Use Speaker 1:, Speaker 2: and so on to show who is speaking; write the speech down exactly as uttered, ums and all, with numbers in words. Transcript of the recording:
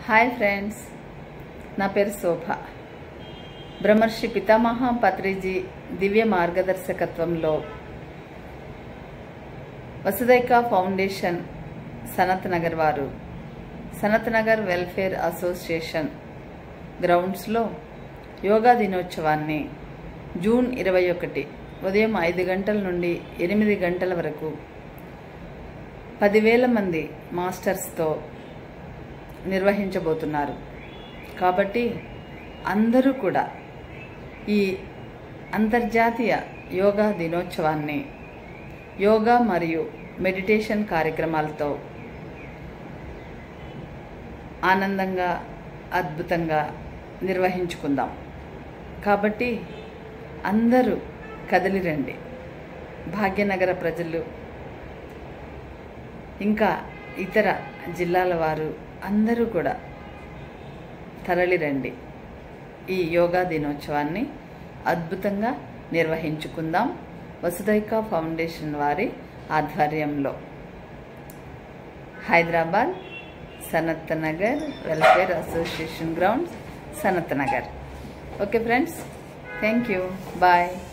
Speaker 1: Hi friends, నా పేరు శోభ. బ్రహ్మర్షి పితామహ పత్రిజీ దివ్య మార్గదర్శకత్వంలో వసుదైక ఫౌండేషన్ సనత్ నగర్ వారు సనత్ నగర్ వెల్ఫేర్ అసోసియేషన్ గ్రౌండ్స్లో యోగా దినోత్సవాన్ని జూన్ ఇరవై ఒకటి ఉదయం ఐదు గంటల నుండి ఎనిమిది గంటల వరకు పదివేల మంది మాస్టర్స్తో నిర్వహించబోతున్నారు. కాబట్టి అందరూ కూడా ఈ అంతర్జాతీయ యోగా దినోత్సవాన్ని యోగా మరియు మెడిటేషన్ కార్యక్రమాలతో ఆనందంగా అద్భుతంగా నిర్వహించుకుందాం. కాబట్టి అందరూ కదిలిరండి. భాగ్యనగర ప్రజలు ఇంకా ఇతర జిల్లాల వారు అందరూ కూడా తరలిరండి. ఈ యోగా దినోత్సవాన్ని అద్భుతంగా నిర్వహించుకుందాం వసుదైక ఫౌండేషన్ వారి ఆధ్వర్యంలో. Hyderabad Sanath Nagar welfare association grounds, Sanath Nagar. Okay friends, thank you, bye.